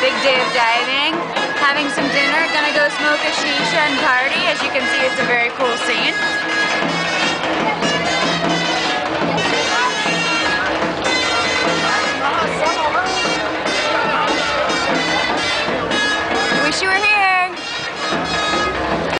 big day of diving, having some dinner, gonna go smoke a shisha and party. As you can see, it's a very cool